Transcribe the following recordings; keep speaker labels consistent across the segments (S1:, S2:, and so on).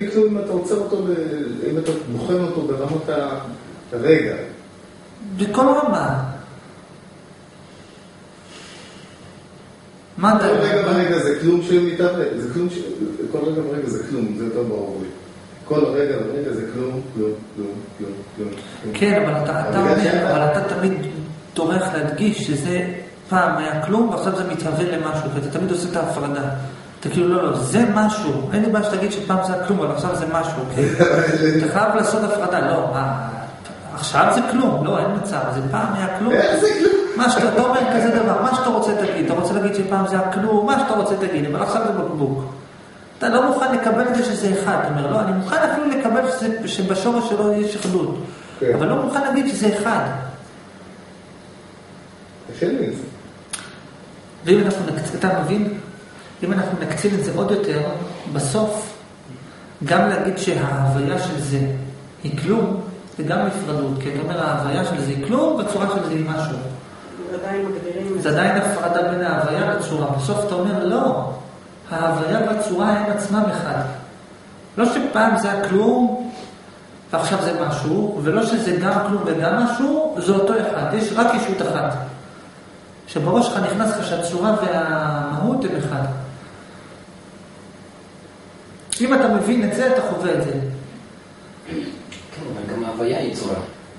S1: אם אתה עוצר אותו, אם אתה בוחן אותו ברמות הרגע.
S2: בכל רמה. מה אתה...
S1: כל רגע ברגע זה כלום שמתערב, זה כלום כל רגע ברגע זה כלום, זה יותר ברור לי. כל רגע ברגע זה כלום, כלום, כלום, כלום, כלום.
S2: כן, אבל אתה תמיד טורח להדגיש שזה פעם היה כלום, ועכשיו זה מתהווה למשהו, ואתה תמיד עושה את ההפרדה. אתה כאילו, לא, זה משהו. אין לי בעיה שתגיד שפעם זה היה כלום, אבל עכשיו זה משהו, אוקיי? אתה חייב לעשות הפרדה, לא, עכשיו זה כלום, לא, אין מצב, זה פעם היה כלום. מה שאתה אומר כזה דבר, מה שאתה רוצה תגיד, אתה רוצה להגיד שפעם זה היה כלום, מה שאתה רוצה תגיד, אבל עכשיו זה בקבוק. אתה לא מוכן לקבל את זה שזה אחד, אתה אומר, לא, אני מוכן אפילו לקבל שבשורש שלו יש אחדות, אבל לא מוכן להגיד שזה אחד.
S1: קשה לי את זה.
S2: ואם אתה מבין, אם אנחנו נקצין את זה עוד יותר, בסוף, גם להגיד שההוויה של זה היא כלום, זה גם נפרדות, כי אתה אומר, ההוויה של זה היא כלום, והצורה של זה היא משהו. זה עדיין הפרדה בין ההוויה לצורה. בסוף אתה אומר, לא, ההוויה והצורה הם עצמם אחד. לא שפעם זה היה כלום, ועכשיו זה משהו, ולא שזה גם כלום וגם משהו, זה אותו אחד. יש רק ישות אחת. שבראש שלך נכנס לך שהצורה והמהות הם אחד. אם אתה מבין את זה, אתה חווה את זה.
S3: כן, אבל גם ההוויה היא צורה.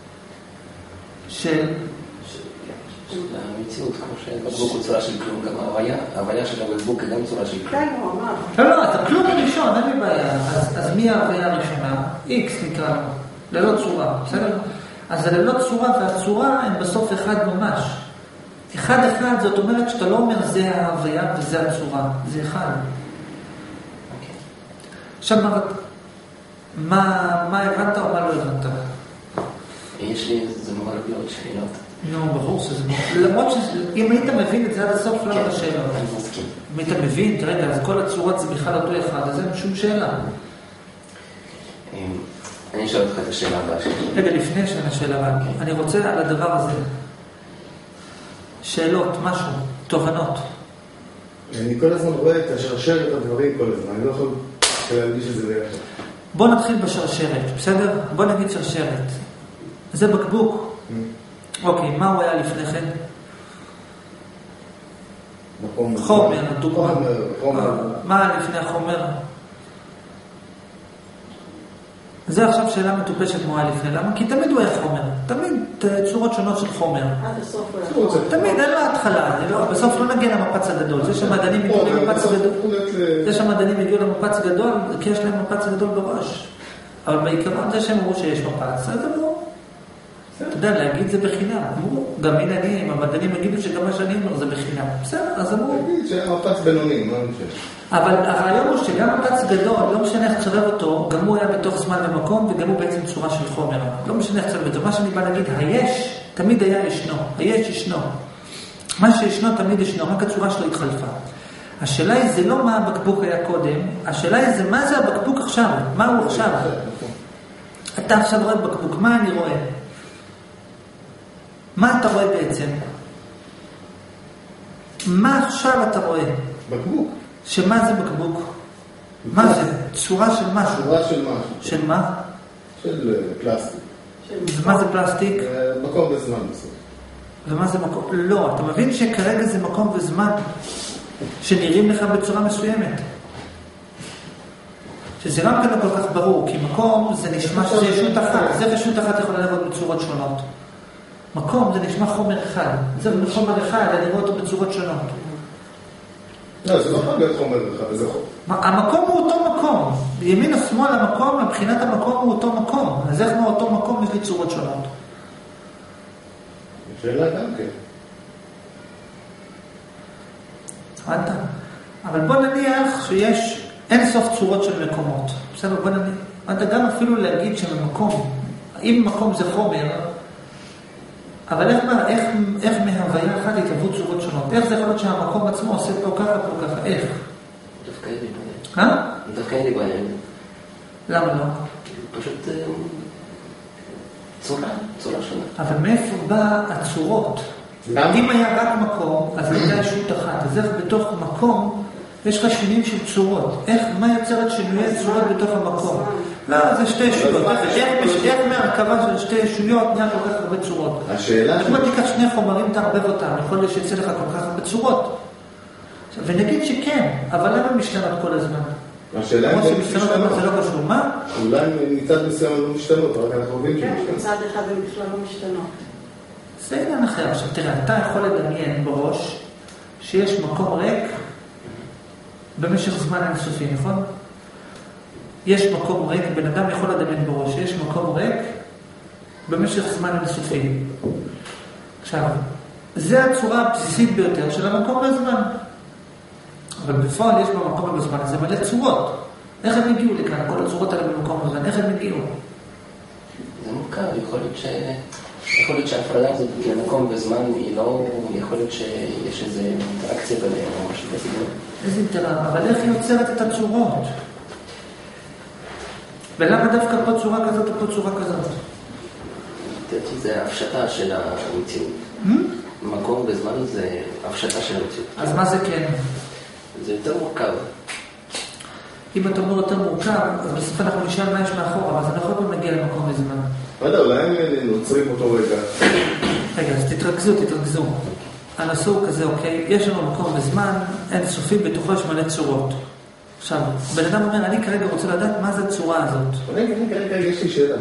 S2: של
S3: המציאות, כמו שבקבוק הוא צורה של כלום, גם ההוויה של הבקבוק היא גם צורה של כלום.
S4: כן, הוא אמר.
S2: לא, אתה כלום ראשון, אין לי בעיה. אז מי ההוויה הראשונה? X נקרא, ללא צורה, בסדר? אז הללא צורה והצורה הם בסוף אחד ממש. אחד זאת אומרת שאתה לא אומר זה ההוויה וזה הצורה, זה אחד. עכשיו מה הבנת או מה לא הבנת?
S3: יש לי, זה נורא להביא עוד שאלות.
S2: נו, ברור שזה נורא. למרות שאם היית מבין את זה עד הסוף, לא היה שאלה. אם היית מבין, כרגע, אז כל הצורות זה בכלל אותו אחד, אז אין שום שאלה.
S3: אני אשאל אותך את השאלה הבאה שלי.
S2: רגע, לפני השאלה הבאה, אני רוצה על הדבר הזה. שאלות, משהו, תובנות.
S1: אני כל הזמן רואה את השרשרת הדברים כל הזמן, אני לא יכול להרגיש את זה ביחד.
S2: בוא נתחיל בשרשרת, בסדר? בוא נגיד שרשרת. זה בקבוק. אוקיי, מה הוא היה לפני כן? חומר, דוגמה. מה היה לפני החומר? זה עכשיו שאלה מטופשת מה היה לפני. למה? כי תמיד הוא היה חומר. תמיד צורות שונות של חומר.
S4: עד הסוף הוא היה.
S2: תמיד, אין לו התחלה. בסוף לא נגיע למפץ הגדול. זה שהמדענים הגיעו למפץ גדול. זה שהמדענים הגיעו למפץ גדול, כי יש להם מפץ גדול בראש. אבל בעיקרון זה שהם אמרו שיש מפץ. אז אמרו. אתה יודע, להגיד זה בחינם. אמרו, גם הנה אני, אם המדענים יגידו שגם מה שאני אומר זה בחינם. בסדר, אז אמרו.
S1: תגיד שהמפץ בינוני, מה אני חושב?
S2: אבל הרעיון הוא שגם מפץ גדול, לא משנה איך תשלב אותו, גם הוא היה בתוך זמן ומקום, וגם הוא בעצם צורה של חומר. לא משנה איך תשלב אותו. מה שאני בא להגיד, היש, תמיד היה ישנו. היש ישנו. מה שישנו תמיד ישנו, רק הצורה שלו התחלפה. השאלה היא זה לא מה הבקבוק היה קודם, השאלה היא זה מה זה הבקבוק עכשיו, מה הוא עכשיו. אתה עכשיו רואה בקבוק, מה אני רואה? מה אתה רואה בעצם? מה עכשיו אתה רואה?
S1: בקבוק.
S2: שמה זה בקבוק? מה זה? צורה של משהו.
S1: צורה של משהו.
S2: של מה?
S1: של פלסטיק.
S2: ומה זה פלסטיק?
S1: מקום וזמן בסוף.
S2: ומה זה מקום? לא, אתה מבין שכרגע זה מקום וזמן שנראים לך בצורה מסוימת. שזה גם כאן לא כל כך ברור, כי מקום זה נשמע שזה ישות אחת. זה ישות אחת יכולה לראות בצורות שונות. מקום זה נשמע חומר אחד. זה חומר אחד, אני רואה אותו בצורות שונות.
S1: לא, זה לא יכול להיות חומר אחד, זה חומר.
S2: המקום הוא אותו מקום. בימין או שמאל המקום, מבחינת המקום הוא אותו מקום. אז איך מאותו מקום יש לי צורות שונות?
S1: שאלה גם כן.
S2: הבנת? אבל בוא נניח שיש אין סוף צורות של מקומות. בסדר, בוא נניח. אתה גם אפילו להגיד שבמקום, אם מקום זה חומר, אבל איך מהוויה אחת התהוו צורות שונות? איך זה יכול להיות שהמקום עצמו עושה פה ככה פה ככה? איך?
S3: דווקא אין לי בעיה. דווקא אין לי בעיה.
S2: למה לא?
S3: פשוט צורה שונה.
S2: אבל מאיפה בא הצורות? אם היה רק מקום, אז הייתה ישות אחת. אז איך בתוך מקום יש לך שינויים של צורות. מה יוצרת שינויי צורות בתוך המקום? לא, זה שתי ישויות. איך מהרכבה של שתי ישויות נהיה כל כך הרבה צורות?
S1: השאלה...
S2: אם תיקח שני חומרים, תערבב אותם, יכול להיות שיצא לך כל כך הרבה צורות. ונגיד שכן, אבל למה משתנות כל הזמן?
S1: השאלה אם זה משתנות.
S2: זה לא קשור. מה?
S1: אולי מצד מסוים לא משתנות, רק אנחנו יודעים
S4: כן,
S1: שמשתנות.
S4: מצד אחד הם בכלל לא משתנות.
S2: זה עניין אחר. עכשיו תראה, אתה יכול לדמיין בראש שיש מקום ריק במשך זמן אינסופי, נכון? יש מקום ריק, בן אדם יכול לדמיין בראש, יש מקום ריק במשך זמן אינסופי. עכשיו, זה הצורה הבסיסית ביותר של המקום והזמן. אבל בפועל יש במקום ובזמן הזה מלא צורות. איך הם הגיעו לכאן? כל הצורות האלה במקום ובזמן, איך הם הגיעו?
S3: זה מוכר, יכול להיות שההפרדה הזאת למקום וזמן היא לא... יכול להיות שיש איזו אינטראקציה ביניהם או משהו בסגנון.
S2: איזה אינטראקציה? אבל איך היא יוצרת את הצורות? ולמה דווקא פה צורה כזאת או פה צורה כזאת?
S3: תראי, זה הפשטה של המציאות. מקום וזמן זה הפשטה של המציאות.
S2: אז מה זה כן?
S3: זה יותר מורכב.
S2: אם אתה אומר יותר מורכב, אז בסוף אנחנו נשאל מה יש מאחורה, אז אנחנו יכולים להגיע למקום וזמן.
S1: לא יודע, אולי הם נוצרים אותו רגע.
S2: רגע, אז תתרכזו. הנושא הוא כזה, אוקיי? יש לנו מקום וזמן, אין סופי, בתוכו יש מלא צורות. עכשיו, בן אדם אומר, אני כרגע רוצה לדעת מה זה הצורה הזאת.
S1: רגע, יש לי שאלה.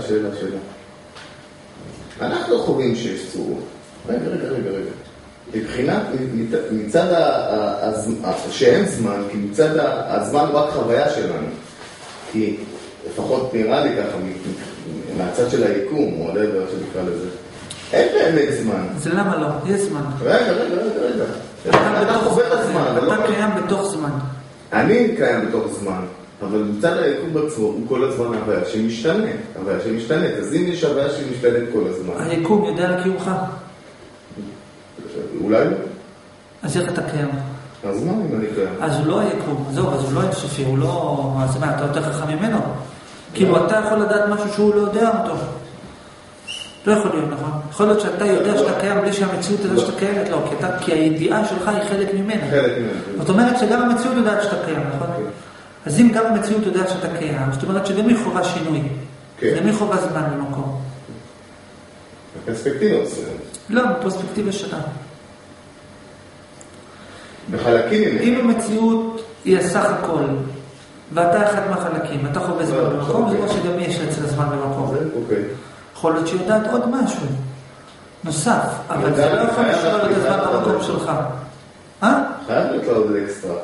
S1: אנחנו חווים שיש צורות. רגע. מבחינת, מצד שאין זמן, כי מצד הזמן רק חוויה שלנו. כי לפחות נראה לי ככה, מהצד של היקום, או דבר שנקרא לזה, אין באמת זמן.
S2: זה למה לא? יש זמן.
S1: רגע. אתה חווה את הזמן.
S2: אתה קיים בתוך זמן.
S1: אני קיים בתוך זמן, אבל מצד היקום בעצמו הוא כל הזמן הוויה שמשתנה. אז אם יש הוויה שמשתנת כל הזמן...
S2: היקום יודע על קיומך?
S1: אולי לא.
S2: אז איך אתה קיים?
S1: אז מה אם אני קיים?
S2: אז הוא לא היקום, אז הוא לא אינסופי, הוא לא... אז מה, אתה יותר חכם ממנו? כאילו אתה יכול לדעת משהו שהוא לא יודע אותו. לא יכול להיות, נכון? יכול להיות שאתה יודע שאתה קיים בלי שהמציאות הזאת שאתה קיימת, לא, כי הידיעה שלך היא חלק ממנה. זאת אומרת שגם המציאות יודעת שאתה קיים, נכון? אז אם גם המציאות יודעת שאתה קיים, זאת אומרת שגם היא חובה שינוי. גם היא חובה זמן במקום.
S1: בפרספקטיבה עושה.
S2: לא, בפרספקטיבה שונה.
S1: בחלקים.
S2: אם המציאות היא הסך הכל, ואתה אחד מהחלקים, אתה חווה זמן במקום, זה כמו שגם יש אצל הזמן במקום.
S1: אוקיי.
S2: יכול להיות שיודעת עוד משהו נוסף, אבל זה לא יכול לשאול את הזמן במקום שלך.
S1: חייב להיות לו עוד אקסטרה.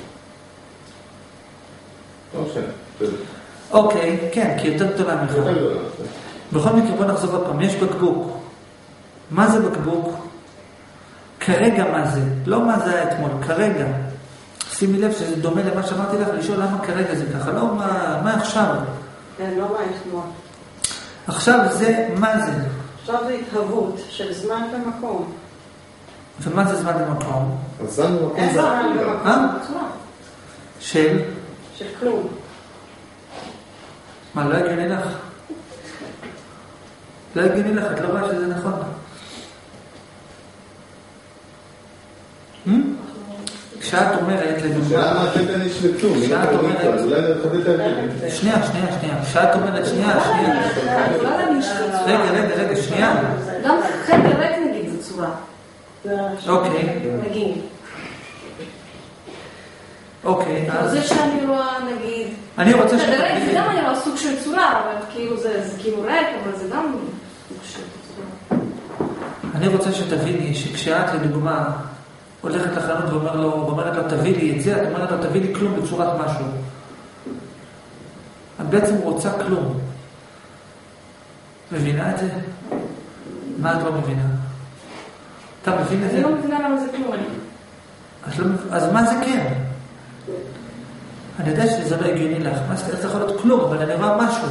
S1: לא משנה.
S2: אוקיי, כן, כי יותר גדולה ממך. בכל מקרה, בוא נחזור עוד פעם. יש בקבוק. מה זה בקבוק? כרגע מה זה? לא מה זה היה אתמול, כרגע. שימי לב שזה דומה למה שאמרתי לך, לשאול למה כרגע זה ככה, לא מה עכשיו.
S4: כן, לא מה אתמול.
S2: עכשיו זה, מה זה?
S4: עכשיו זה התהוות של זמן ומקום.
S2: ומה זה זמן ומקום?
S1: זמן ומקום
S4: אין זמן ומקום.
S2: של?
S4: של כלום.
S2: מה, לא הגיוני לך? לא הגיוני לך, את לא רואה שזה נכון. כשאת אומרת, לדוגמה...
S1: שאלה מה אתם כאן יש לכלום,
S2: כשאת אומרת...
S1: אולי נרחב את ההבדל.
S2: שנייה. כשאת אומרת, שנייה. רגע, שנייה.
S5: גם חדר ריק נגיד זו צורה.
S2: אוקיי.
S5: נגיד.
S2: אוקיי, אז...
S5: זה שאני רואה, נגיד...
S2: אני רוצה
S5: חדר ריק זה גם אני רואה סוג של צורה, אבל כאילו זה כאילו ריק, אבל זה גם סוג של צורה.
S2: אני רוצה שתביני שכשאת, לדוגמה, הולכת לחנות ואומרת לו, תביא לי את זה, את אומרת לו, תביא לי כלום בצורת משהו. את בעצם רוצה כלום. מבינה את זה? מה את לא מבינה? אתה מבין את זה?
S5: אני לא מבינה למה זה כלום.
S2: אז מה זה כן? אני יודע שזה לא הגיוני לך. מה זה יכול להיות כלום, אבל אני רואה משהו.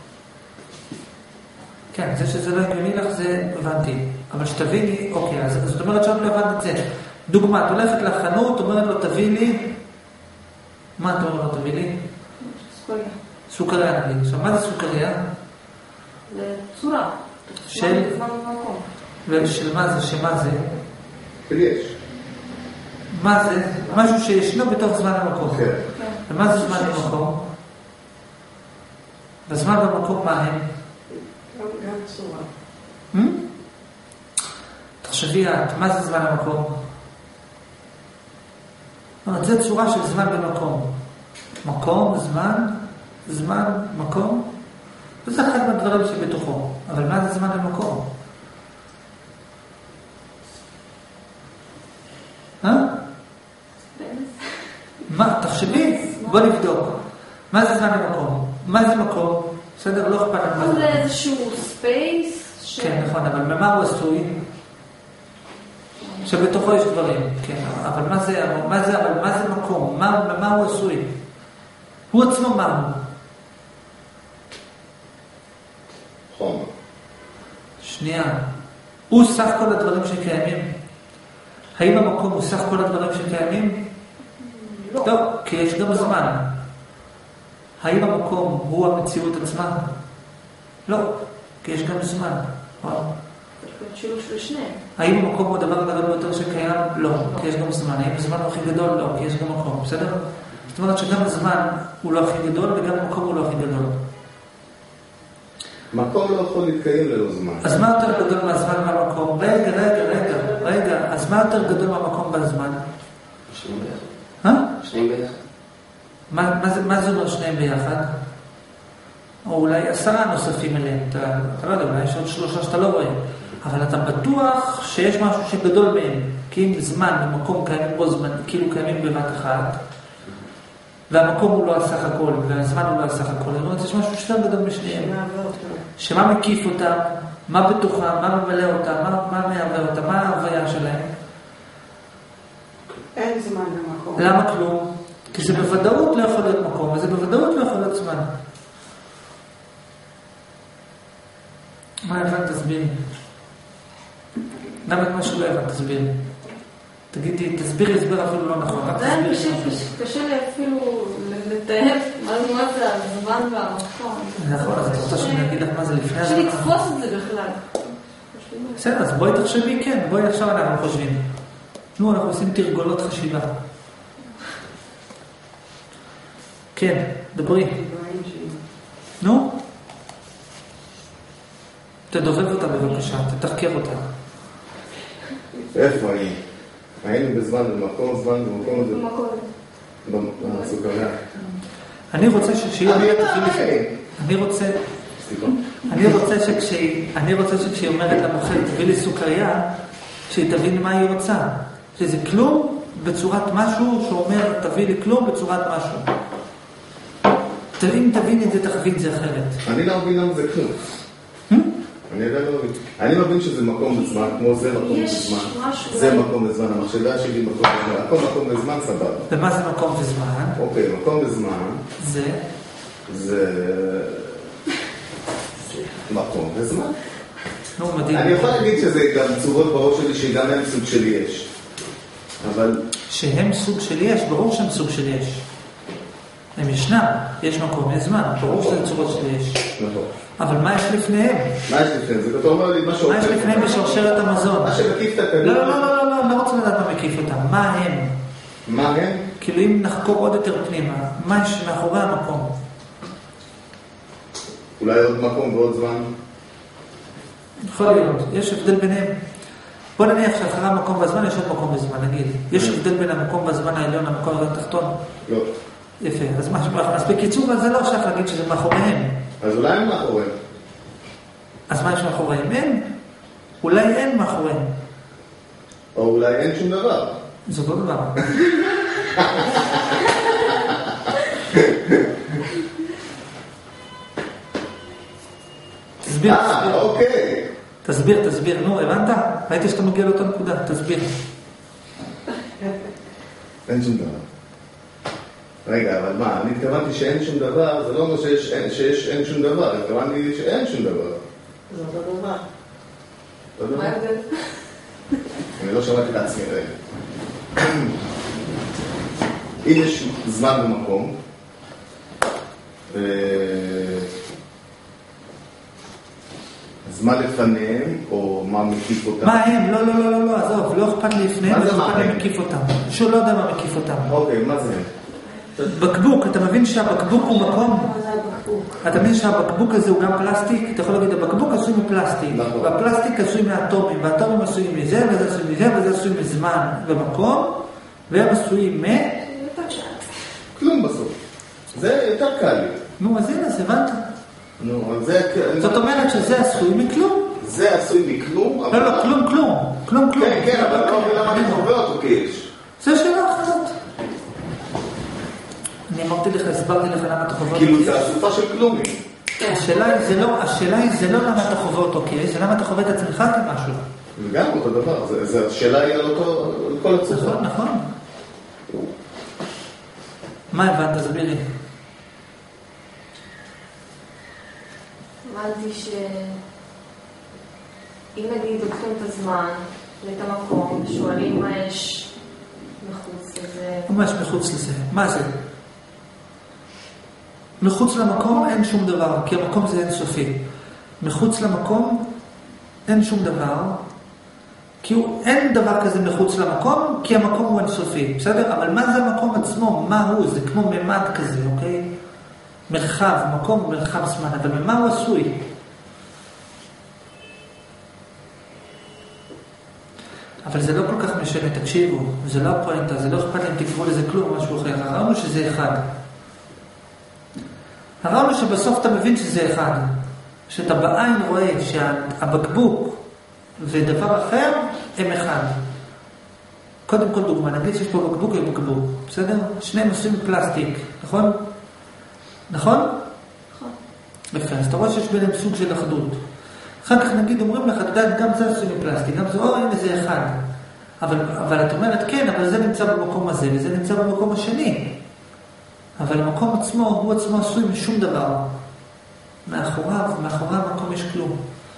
S2: כן, זה שזה לא הגיוני לך, זה הבנתי. אבל שתביני, אוקיי, אז זאת אומרת שאת לא הבנת את זה. דוגמה, את הולכת לחנות, אומרת לו, תביא לי... מה את אומרת לו, תביא לי?
S5: סוכריה.
S2: סוכריה, נגיד. עכשיו, מה זה סוכריה?
S5: זה צורה.
S2: של?
S5: זמן ומקום.
S2: ושל מה זה? שמה זה?
S1: יש.
S2: מה זה? משהו שישנו בתוך זמן ומקום.
S1: כן.
S2: ומה זה זמן ומקום? בזמן ומקום מה הם?
S4: גם צורה.
S2: תחשבי את, מה זה זמן ומקום? זה צורה של זמן ומקום. מקום, זמן, מקום. וזה אחד מהדברים שבתוכו. אבל מה זה זמן ומקום? מה? תחשבי, בוא נבדוק. מה זה זמן ומקום? מה זה מקום? בסדר, לא אכפת לנו.
S5: זה איזשהו ספייס?
S2: כן, נכון, אבל ממה הוא עשוי? שבתוכו יש דברים, כן, אבל מה זה מקום? ממה הוא עשוי? הוא עצמו מה הוא?
S1: חומר.
S2: שנייה. הוא סך כל הדברים שקיימים? האם המקום הוא סך כל הדברים שקיימים? לא, כי יש גם זמן. האם המקום הוא המציאות עצמה? לא, כי יש גם זמן.
S5: שילוב של שניהם.
S2: האם המקום הוא הדבר הגדול ביותר שקיים? לא, כי יש גם זמן. האם הזמן הוא הכי גדול? לא, כי יש גם מקום. בסדר? זאת אומרת שגם הזמן הוא לא הכי גדול וגם המקום הוא לא הכי גדול.
S1: מקום לא יכול להתקיים ללא זמן.
S2: אז מה יותר גדול מהזמן והמקום? רגע. אז מה יותר גדול מהמקום והזמן?
S3: שניהם ביחד. שניהם ביחד.
S2: מה זה אומר שניהם ביחד? או אולי 10 נוספים אליהם. אתה לא יודע, אולי יש עוד 3 שאתה לא רואה. אבל אתה בטוח שיש משהו שגדול מהם. כי אם זמן ומקום קיימים בו זמן, כאילו קיימים בבת אחת, והמקום הוא לא הסך הכל, והזמן הוא לא הסך הכל. זאת אומרת, יש משהו שיותר גדול משניהם. שמה מקיף אותם, מה בתוכם, מה ממלא אותם, מה מעבר אותם, מה ההוויה שלהם.
S4: אין זמן במקום.
S2: למה כלום? כי זה בוודאות לא יכול להיות מקום, וזה בוודאות לא יכול להיות זמן. מה הבנת? תסביר. למה את משהו לא הבנת? תסביר. תגידי, תסבירי הסבר אפילו לא נכון.
S5: זה קשה לי אפילו לתאר מה זה הזמן והמקום.
S2: נכון, אז את רוצה שאני אגיד לך מה זה לפני הזמן?
S5: קשה לתפוס את זה בכלל.
S2: בסדר, אז בואי תחשבי, כן, בואי עכשיו אנחנו חושבים. נו, אנחנו עושים תרגולות חשיבה. כן, דברי. נו? תדובב אותה בבקשה, תתחקר אותה.
S1: איפה אני? היינו בזמן ובמקום, זמן ובמקום הזה. בסוכריה.
S2: אני רוצה אני רוצה שכשהיא אומרת למוכר תביא לי סוכריה, שהיא תבין מה היא רוצה. שזה כלום בצורת משהו שאומר תביא לי כלום בצורת משהו. אם תבין את זה, תחווין זה אחרת.
S1: אני לא מבין למה זה כלום. אני מבין שזה מקום בזמן, כמו זה מקום בזמן. זה מקום בזמן, המחשבה שלי מקום בזמן. הכל מקום בזמן סבבה.
S2: ומה זה מקום בזמן?
S1: אוקיי, מקום בזמן. זה מקום בזמן.
S2: נו, מדהים.
S1: אני יכול להגיד שזה גם צורות בראש שלי שגם הם סוג של יש. אבל...
S2: שהם סוג של יש, ברור שהם סוג של יש. הם ישנם, יש מקום, יש זמן, ברור שזה צורות של יש.
S1: נכון.
S2: אבל מה יש לפניהם?
S1: מה יש לפניהם? זה אתה אומר לי משהו...
S2: מה יש לפניהם בשרשרת המזון?
S1: מה שמקיף את הכדור...
S2: לא, אני לא רוצה לדעת מה מקיף אותם. מה הם?
S1: מה הם?
S2: כאילו אם נחקור עוד יותר פנימה, מה יש מאחורי המקום?
S1: אולי עוד מקום ועוד זמן?
S2: יכול להיות, יש הבדל ביניהם. בוא נניח שאחרי המקום והזמן יש עוד מקום בזמן, נגיד. יש הבדל בין המקום והזמן העליון למקום התחתון?
S1: לא.
S2: יפה, אז בקיצור, זה לא שייך להגיד שזה מאחוריהם.
S1: אז אולי הם מאחוריהם.
S2: אז מה יש מאחוריהם? אין. אולי אין מאחוריהם.
S1: או אולי אין שום דבר.
S2: זה לא דבר. תסביר.
S1: אוקיי.
S2: תסביר. נו, הבנת? ראיתי שאתה מגיע לאותה נקודה. תסביר.
S1: אין שום דבר. רגע, אבל מה? אני התכוונתי שאין שום דבר, זה לא אומר שיש אין שום דבר. התכוונתי שאין שום דבר.
S4: זה אותו דבר.
S5: מה ההבדל?
S1: אני לא שמעתי את עצמי רגע. אם יש זמן במקום, זמן לפניהם, או מה מקיף אותם?
S2: מה הם? לא, עזוב, לא אכפת לי לפניהם,
S1: מה זה
S2: לא אכפת לי
S1: מה הם?
S2: מקיף אותם. שהוא לא יודע מה מקיף אותם.
S1: אוקיי, מה זה?
S2: בקבוק, אתה מבין שהבקבוק הוא מקום?
S4: מה זה הבקבוק?
S2: אתה מבין שהבקבוק הזה הוא גם פלסטיק? אתה יכול להגיד, הבקבוק עשוי מפלסטיק,
S1: נכון.
S2: והפלסטיק עשוי מהאטומים, והאטומים עשויים מזה, וזה עשוי מזה, וזה עשוי מזמן ומקום, והם עשויים
S1: כלום בסוף. זה יותר קל לי.
S2: נו, אז הנה, אז הבנת.
S1: נו, אבל זה...
S2: זאת אומרת שזה עשוי מכלום.
S1: זה עשוי מכלום, אבל...
S2: לא, כלום.
S1: כן, אבל לא מבין למה אני חווה אותו כאיש.
S2: זה שאלה אחרת. אני אמרתי לך, הסברתי לך למה אתה חווה אותו.
S1: כאילו זה אסופה של כלומים.
S2: השאלה היא, זה לא למה אתה חווה אותו כאיש, זה למה אתה חווה את עצמך כמשהו.
S1: גם אותו דבר, השאלה היא על כל הצופה.
S2: נכון. מה הבנת? תסבירי.
S5: אמרתי שאם נגיד לוקחים את הזמן ואת המקום ושואלים מה יש מחוץ לזה.
S2: מה יש מחוץ לזה? מה זה? מחוץ למקום אין שום דבר, כי המקום זה אינסופי. מחוץ למקום אין שום דבר, כי אין דבר כזה מחוץ למקום, כי המקום הוא אינסופי, בסדר? אבל מה זה המקום עצמו? מה הוא? זה כמו ממד כזה, אוקיי? מרחב, מקום הוא מרחב זמן, אבל ממה הוא עשוי? אבל זה לא כל כך משנה, תקשיבו, זה לא הפואנטה, זה לא אכפת להם תקראו לזה כלום, משהו אחר. הרעיון הוא שזה אחד. הרעיון הוא שבסוף אתה מבין שזה אחד. שאתה בעין רואה שהבקבוק ודבר אחר הם אחד. קודם כל דוגמה, נגיד שיש פה בקבוק ובקבוק, בסדר? שניהם עושים פלסטיק, נכון? נכון?
S5: נכון.
S2: יפה, אז אתה רואה שיש ביניהם סוג של אחדות. אחר כך נגיד אומרים לך, אתה יודע, גם זה עשוי מפלסטיק, גם זה, הנה זה אחד. אבל את אומרת, כן, אבל זה נמצא במקום הזה, וזה נמצא במקום השני. אבל המקום עצמו, הוא עצמו עשוי משום דבר. מאחוריו המקום יש כלום.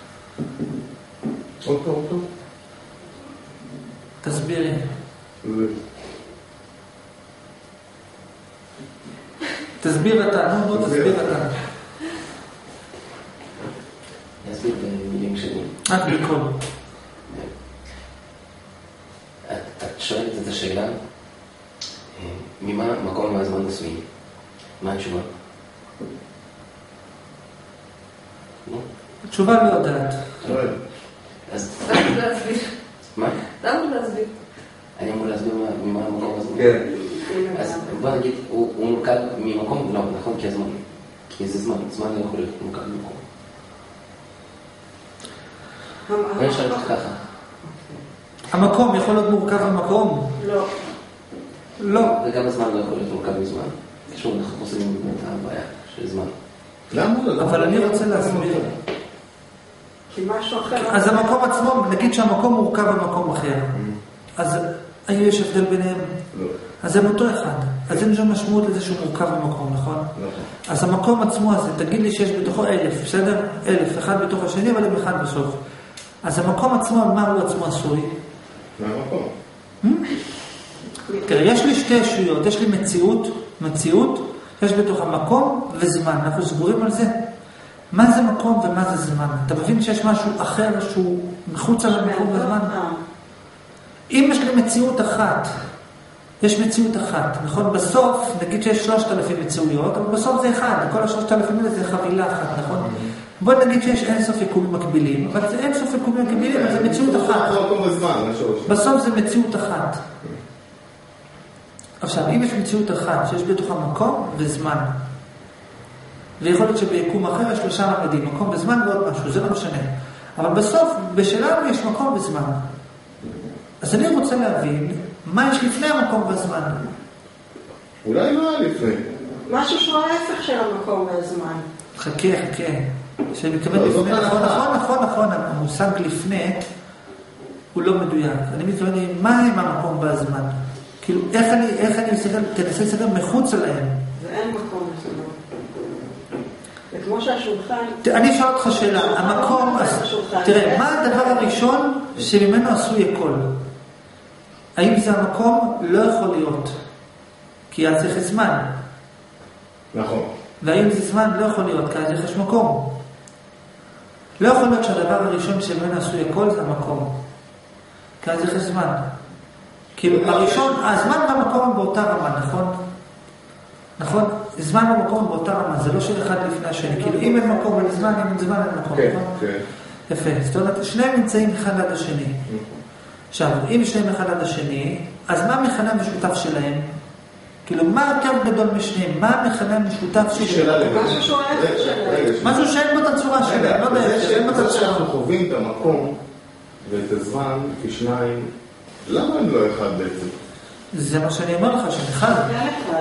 S1: אותו.
S2: תסבירי. תסביר אתה, תסביר אתה.
S3: אני אסביר במילים שלי.
S2: בכל.
S3: את שואלת את השאלה, ממה מקום והזמן עשויים? מה התשובה?
S2: התשובה לא יודעת.
S3: אז...
S5: למה להסביר?
S3: מה?
S5: למה להסביר?
S3: אני אמור להסביר ממה המקום והזמן.
S1: כן.
S3: אז בוא נגיד, הוא מורכב ממקום? לא, נכון, כי הזמן. כי זה זמן, זמן לא יכול להיות מורכב ממקום. אני שואלת ככה.
S2: המקום יכול להיות מורכב במקום?
S4: לא.
S2: לא.
S3: וגם הזמן לא יכול להיות מורכב מזמן. שוב, אנחנו חוסרים את הבעיה של זמן.
S1: למה לא?
S2: אבל אני רוצה להסביר.
S4: כי משהו אחר...
S2: אז המקום עצמו, נגיד שהמקום מורכב במקום אחר. אז האם יש הבדל ביניהם?
S1: לא.
S2: אז הם אותו אחד. אז אין שם משמעות לזה שהוא מורכב במקום, נכון?
S1: נכון.
S2: אז המקום עצמו הזה, תגיד לי שיש בתוכו 1,000, בסדר? 1,000, אחד בתוך השני, אבל הם אחד בסוף. אז המקום עצמו, מה הוא עצמו עשוי?
S1: מהמקום.
S2: תראה, יש לי שתי ישויות, יש לי מציאות, יש בתוך המקום וזמן, אנחנו סגורים על זה. מה זה מקום ומה זה זמן? אתה מבין שיש משהו אחר שהוא מחוץ על המקום וזמן? אם יש לי מציאות אחת, יש מציאות אחת, נכון? בסוף, נגיד שיש 3,000 מציאויות, אבל בסוף זה אחד, כל ה3,000 האלה זה חבילה אחת, נכון? בוא נגיד שיש אינסוף יקומים מקבילים, אבל זה אינסוף יקומים מקבילים, אבל זה מציאות אחת. בסוף זה מציאות אחת. עכשיו, אם יש מציאות אחת שיש בתוכה מקום וזמן, ויכול להיות שביקום אחר יש 3 ממדים, מקום וזמן ועוד משהו, זה לא משנה. אבל בסוף, בשלנו יש מקום וזמן. אז אני רוצה להבין, מה יש לפני המקום והזמן?
S1: אולי לא היה לפני.
S4: משהו שהוא ההפך של המקום והזמן.
S2: חכה. שאני מתכוון לפני, נכון, המושג לפני הוא לא מדויק. אני מתכוון, מה הם המקום והזמן? כאילו, איך אני תנסה לסדר מחוץ עליהם?
S4: ואין מקום וזמן. וכמו שהשולחן...
S2: אני אשאל אותך שאלה, המקום, תראה, מה הדבר הראשון שממנו עשוי הכל? האם זה המקום? לא יכול להיות. כי אז צריך זמן.
S1: נכון.
S2: והאם זה זמן? לא יכול להיות, כי אז יש מקום. לא יכול להיות שהדבר הראשון שממנו עשוי הכל זה המקום. כי אז יש זמן. כאילו, הראשון, הזמן והמקום הם באותה רמה, נכון? נכון? זמן והמקום הם באותה רמה, זה לא של אחד לפני השני. כאילו, אם אין מקום אין זמן, אם אין זמן אין מקום, נכון?
S1: כן.
S2: יפה. זאת אומרת, שניהם נמצאים אחד עד השני. עכשיו, אם שניהם אחד עד השני, אז מה המכנה המשותף שלהם? כאילו, מה יותר גדול משניהם? מה המכנה המשותף שלהם?
S4: משהו שהוא ההפך שלהם.
S2: משהו שאין בו את הצורה שלהם, לא יודע, שאין בו את
S1: זה
S2: הצורה.
S1: שאנחנו חווים את המקום ואת הזמן כשניים, למה הם לא אחד בעצם?
S2: זה מה שאני אומר לך, שאחד.
S4: אין אחד.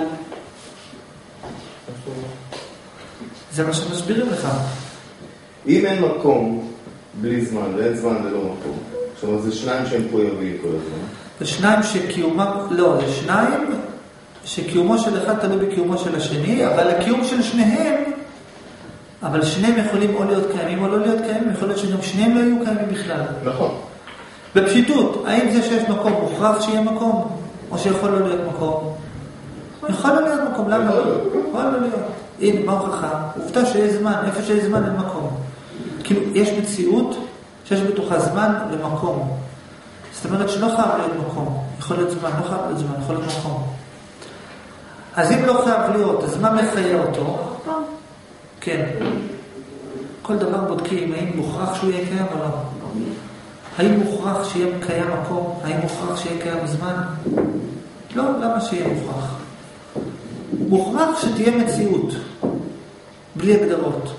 S2: זה מה שמסבירים לך.
S1: אם אין מקום בלי זמן ואין זמן ללא מקום, זאת אומרת, זה שניים שהם פועלים כל הזמן.
S2: זה שניים שקיומם, לא, זה שניים שקיומו של אחד תלוי בקיומו של השני, אבל הקיום של שניהם, אבל שניהם יכולים או להיות קיימים או לא להיות קיימים, יכול להיות שגם שניהם לא יהיו קיימים בכלל.
S1: נכון.
S2: בפשיטות, האם זה שיש מקום מוכרח שיהיה מקום, או שיכול לא להיות מקום? יכול לא להיות מקום, למה לא? יכול לא להיות. הנה, מה הוכחה? עובדה שיש זמן, איפה שיש זמן אין מקום. כאילו, יש מציאות שיש בתוכה זמן למקום. זאת אומרת שלא חייב להיות מקום, יכול להיות זמן, לא חייב להיות זמן, יכול להיות מקום. אז אם לא חייב להיות, אז מה מחיה אותו? כן. כל דבר בודקים, האם מוכרח שהוא יהיה קיים או לא? האם מוכרח שיהיה קיים מקום? האם מוכרח שיהיה קיים זמן? לא, למה שיהיה מוכרח? מוכרח שתהיה מציאות, בלי הגדרות.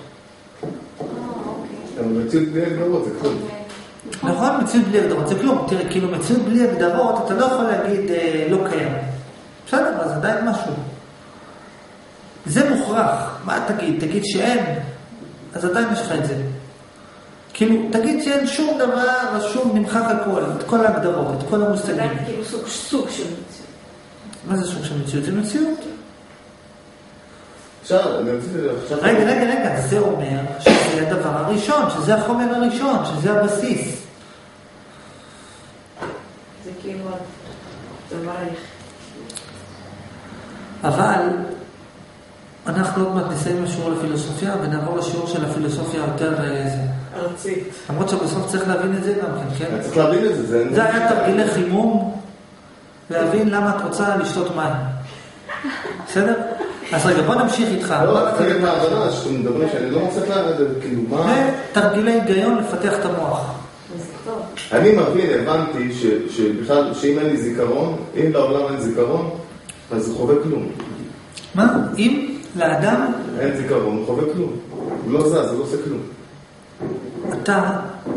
S1: אבל מציאות בלי הגדרות זה כלום.
S2: נכון, מציאות בלי הגדרות זה כלום. תראה, כאילו מציאות בלי הגדרות, אתה לא יכול להגיד לא קיים. בסדר, אז עדיין משהו. זה מוכרח. מה תגיד? תגיד שאין, אז עדיין יש לך את זה. כאילו, תגיד שאין שום דבר, אז שום נמחק הכל, את כל ההגדרות, את כל המושגים.
S5: זה כאילו סוג של מציאות.
S2: מה זה סוג של מציאות? זה מציאות. רגע, זה אומר שזה הדבר הראשון, שזה החומר הראשון, שזה הבסיס.
S5: זה כאילו הדבר היחיד.
S2: אבל אנחנו עוד מעט נסיים לשיעור לפילוסופיה ונעבור לשיעור של הפילוסופיה יותר
S4: ארצית.
S2: למרות שבסוף צריך להבין את זה גם כן, כן?
S1: צריך להבין את זה.
S2: זה היה תרגילי חימום, להבין למה את רוצה לשתות מים. בסדר? אז רגע, בוא נמשיך איתך.
S1: לא, חלק מההבנה שאתם מדברים שאני לא מצליח להבין, כאילו מה...
S2: תרגילי היגיון לפתח את המוח.
S1: אני מבין, הבנתי שבכלל, שאם אין לי זיכרון, אם לעולם אין זיכרון, אז זה חווה כלום.
S2: מה? אם לאדם...
S1: אין זיכרון, הוא חווה כלום. הוא לא זז, הוא לא עושה כלום.
S2: אתה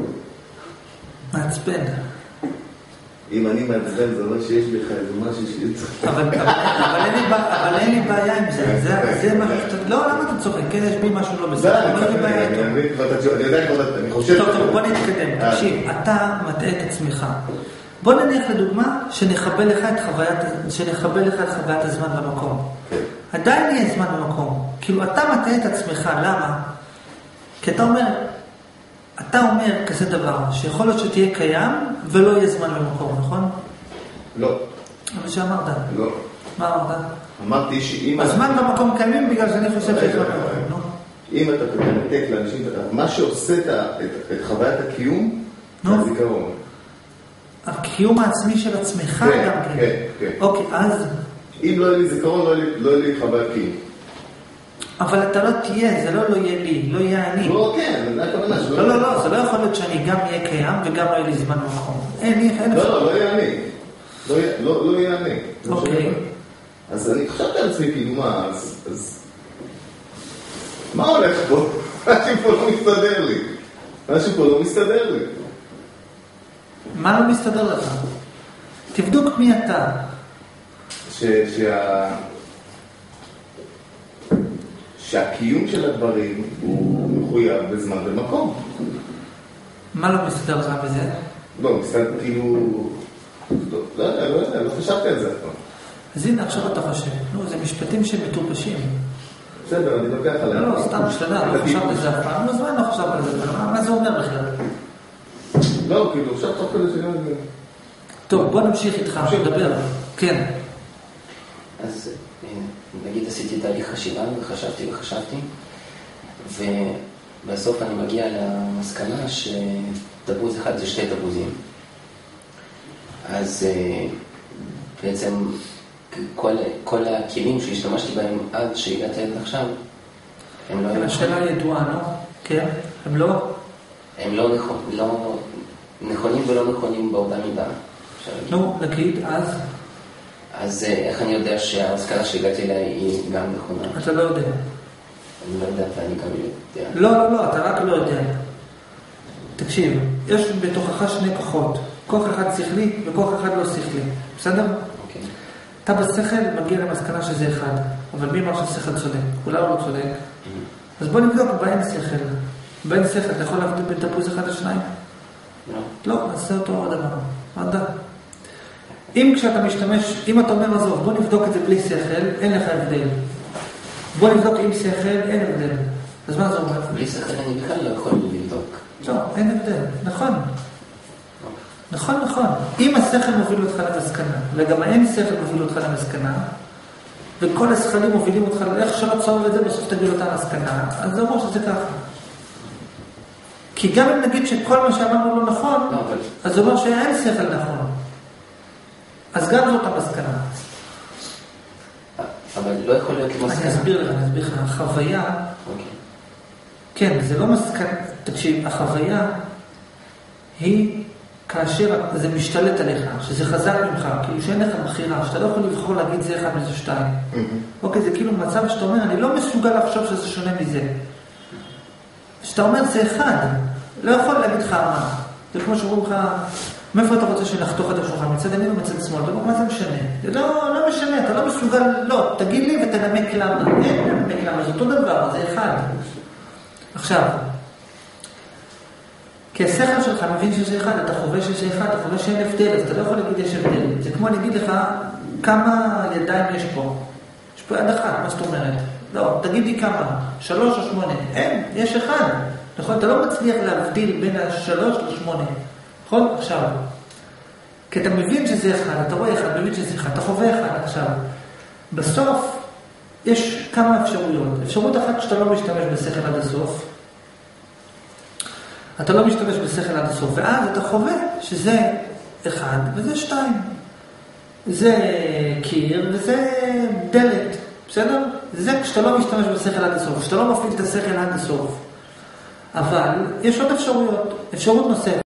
S2: מעצבן.
S1: אם אני מעצבן, זה אומר שיש לך איזה משהו שצריך...
S2: אבל אין לי בעיה עם זה. זה מה שקצת... לא, למה אתה צוחק? כן, יש בי משהו לא בסדר.
S1: אני יודע כבר, אני חושב...
S2: טוב, בוא נתקדם. תקשיב, אתה מטעה את עצמך. בוא נניח לדוגמה שנחבל לך את חוויית הזמן במקום. עדיין יהיה זמן במקום. כאילו, אתה מטעה את עצמך. למה? כי אתה אומר כזה דבר, שיכול להיות שתהיה קיים ולא יהיה זמן במקום, נכון?
S1: לא.
S2: אבל שאמרת.
S1: לא.
S2: מה אמרת?
S1: אמרתי שאם...
S2: הזמן במקום קיימים בגלל שאני חושב שיש זמן במקום.
S1: אם אתה תנתק לאנשים, מה שעושה את חוויית הקיום, זה הזיכרון.
S2: הקיום העצמי של עצמך גם כן.
S1: כן.
S2: אוקיי, אז...
S1: אם לא יהיה לי זיכרון, לא יהיה לי חוויית קיום.
S2: אבל אתה לא תהיה, זה לא יהיה לי, לא יהיה אני.
S1: לא, כן, זה הכוונה שלא.
S2: לא, זה לא יכול להיות שאני גם אהיה קיים וגם לא יהיה לי זמן במקום. אין
S1: לא, לא יהיה אני. לא יהיה אני.
S2: אוקיי.
S1: אז אני חשבתי על עצמי, כאילו מה, אז... מה הולך פה? משהו פה לא מסתדר לי.
S2: מה לא מסתדר לך? תבדוק מי אתה.
S1: שהקיום של הדברים הוא מחויב בזמן ומקום.
S2: מה לא מסתדר לך בזה?
S1: לא, מסתדר כאילו... לא יודע, לא חשבתי על זה אף פעם.
S2: אז הנה, עכשיו אתה חושב. נו, זה משפטים שמטופשים.
S1: בסדר, אני לוקח עליהם.
S2: לא, סתם, שתדע, לא חשבת על זה אף פעם. לא, זמן לא חשבת על זה. מה זה אומר בכלל?
S1: לא, כאילו, עכשיו תוך כדי שגם...
S2: טוב, בוא נמשיך איתך, נדבר. כן.
S3: אז נגיד עשיתי תהליך חשיבה וחשבתי, בסוף אני מגיע למסקנה שתפוז אחד זה שתי תפוזים. אז בעצם כל הכלים שהשתמשתי בהם עד שהגעתי עד עכשיו, הם לא...
S2: השאלה ידועה, לא? כן? הם לא...
S3: הם לא נכונים ולא נכונים באותה מידה.
S2: נו, נגיד, אז?
S3: אז איך אני יודע שההשכלה שהגעתי אליה היא גם נכונה?
S2: אתה לא יודע.
S3: אני לא יודע, ואני גם יודע.
S2: לא, אתה רק לא יודע. תקשיב, יש בתוכך שני כוחות. כוח אחד שכלי וכוח אחד לא שכלי. בסדר?
S3: אוקיי.
S2: אתה בשכל מגיע למסקנה שזה אחד. אבל מי אמר שהשכל צודק? אולי הוא לא צודק. אז בוא נבדוק באין שכל. באין שכל, אתה יכול להבדיל בין תפוז אחד לשניים?
S3: לא.
S2: לא, אז זה אותו הדבר. עדה. אם כשאתה משתמש, אם אתה אומר עזוב, בוא נבדוק את זה בלי שכל, אין לך הבדל. בוא נבדוק עם שכל, אין הבדל. אז מה זה אומר?
S3: בלי שכל אני בכלל לא יכול לבדוק.
S2: לא, אין הבדל. נכון. נכון. אם השכל מוביל אותך למסקנה, וגם האין שכל מוביל אותך למסקנה, וכל השכלים מובילים אותך לאיך שלא תסובב את זה, בסוף תגיד אותה למסקנה, אז זה אומר שזה ככה. כי גם אם נגיד שכל מה שאמרנו לא נכון, אז זה אומר שאין שכל נכון. אז גם זאת המסקנה.
S3: אבל לא יכול להיות מסקנה.
S2: אני אסביר לך, החוויה, כן, זה לא מסקנה, תקשיב, החוויה היא כאשר זה משתלט עליך, שזה חזק ממך, כאילו שאין לך בחירה, שאתה לא יכול לבחור להגיד זה אחד וזה שתיים. אוקיי, זה כאילו מצב שאתה אומר, אני לא מסוגל לחשוב שזה שונה מזה. שאתה אומר זה אחד, לא יכול להגיד לך מה. זה כמו שאומרים לך, מאיפה אתה רוצה שנחתוך את השולחן? מצד ימין או מצד שמאל? מה זה משנה? זה לא משנה, אתה לא מסוגל, לא, תגיד לי ותנמק למה. אין לנמק למה, זה אותו דבר, זה אחד. עכשיו, כי השכל שלך מבין שזה אחד, אתה חווה שזה אחד, אתה חווה שאין הבדל, אז אתה לא יכול להגיד יש הבדל. זה כמו אני אגיד לך, כמה ידיים יש פה? יש פה יד אחת, מה זאת אומרת? לא, תגיד לי כמה, 3 או 8. אין, יש אחד. נכון? אתה לא מצליח להבדיל בין 3 ל-8. נכון? עכשיו, כי אתה מבין שזה אחד, אתה רואה אחד, מבין שזה אחד, אתה חווה אחד עכשיו. בסוף, יש כמה אפשרויות. אפשרות אחת שאתה לא משתמש בשכל עד הסוף. אתה לא משתמש בשכל עד הסוף, ואז אתה חווה שזה אחד וזה 2. זה קיר וזה דלת. בסדר? זה כשאתה לא משתמש בשכל עד הסוף, כשאתה לא מפעיל את השכל עד הסוף. אבל יש עוד אפשרויות. אפשרות נוספת.